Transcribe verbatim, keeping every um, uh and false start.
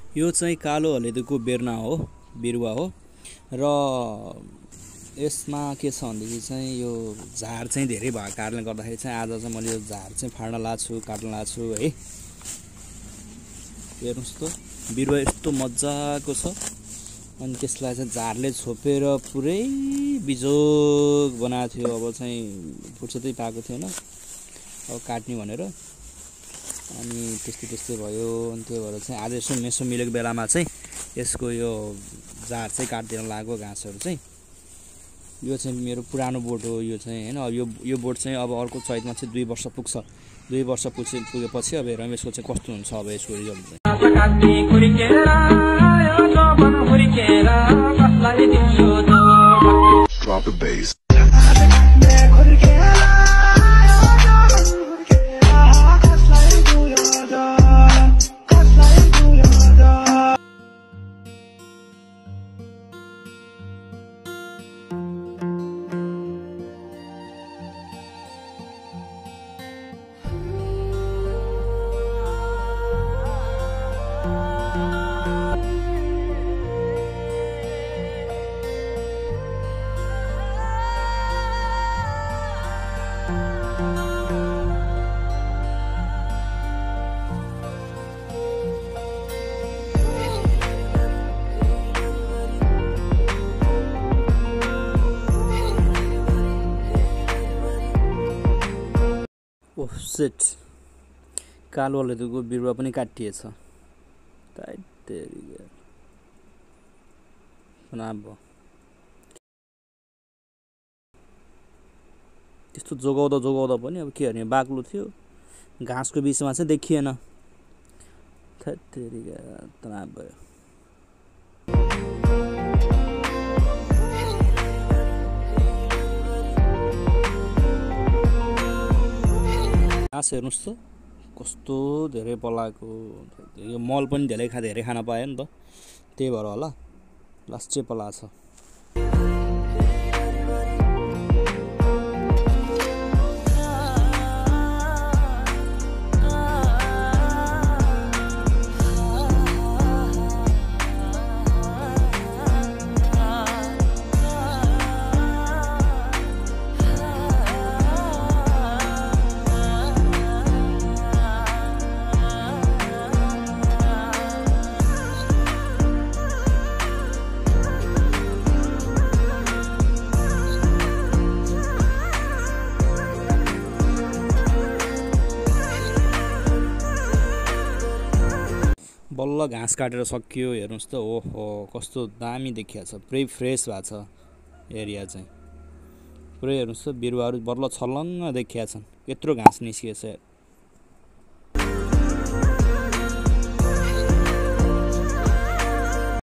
यो चाहिँ कालो हलेदोको बेर्ना हो, बिरुवा हो र यसमा के छ भन्दाखेरि चाहिँ यो झार चाहिँ धेरै भएको कारणले गर्दाखेरि चाहिँ आज चाहिँ मैले यो झार चाहिँ फाड्न लाग्छु, काट्न लाग्छु है। हेर्नुस् त बिरुवा यस्तो मजाको छ अनि त्यसलाई चाहिँ झारले छोपेर पुरै बिजोग बनाएको थियो। अब चाहिँ फुर्सदै पाएको थिएन अब काट्ने भनेर, अनि त्यस्तै त्यस्तै भयो। अनि त्यही भएर चाहिँ आज यसो मेसो मिलेको बेलामा चाहिँ यसको यो झार चाहिँ काटिदिन लाग्यो, घाँसहरू चाहिँ। यो चाहिँ मेरो पुरानो बोट हो यो चाहिँ हैन। यो यो बोट चाहिँ अब अर्को चैतमा चाहिँ दुई वर्ष पुग्छ। दुई वर्ष पुगे पुगेपछि अब हेरौँ यसको चाहिँ कस्तो हुन्छ अब यसको रिजल्ट चाहिँ। Drop the bass. ओह सेट, कालो हलेदोको बिरुवा पनि काटिएछ। त्यस्तो जोगाउँदा जोगाउँदा पनि अब के गर्ने, बाक्लो थियो, घाँसको बिचमा चाहिँ देखिएन। थेत्तेरिका तनाव भयो। घाँस हेर्नुस् त कस्तो धेरै पलाएको। यो मल पनि धेरै खा धेरै खान पायो नि त, त्यही भएर होला लास्टै पलाएको छ। बल्ल घाँस काटेर सकियो। हेर्नुस् त ओहो कस्तो दामी देखिया छ, पुरै फ्रेस भएको छ एरिया चाहिँ पुरै। हेर्नुस् त बिरुवाहरू बल्ल छलङ्ग देखिया छन्, यत्रो घाँस निस्किएछ।